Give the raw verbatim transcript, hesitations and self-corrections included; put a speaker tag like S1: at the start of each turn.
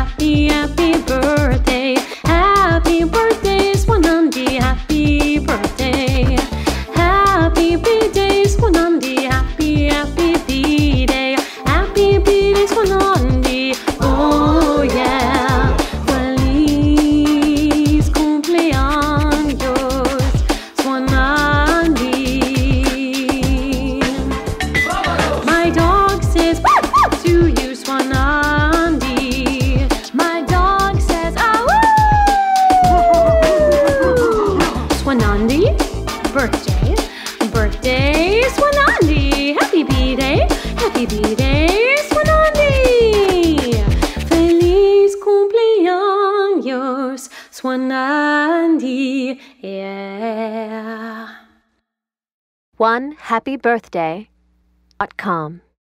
S1: happy, happy birthday. Happy birthday, Swanandi, happy birthday. Happy birthday, Swanandi, happy, happy birthday. Happy birthday, Swanandi, oh yeah. Feliz cumpleaños, Swanandi. My dog says to you, Swanandi. My dog says ah woo. Swanandi, birthday, birthday, Swanandi. Happy birthday, happy birthday, Swanandi. Feliz cumpleaños, Swanandi, yeah.
S2: one happy birthday dot com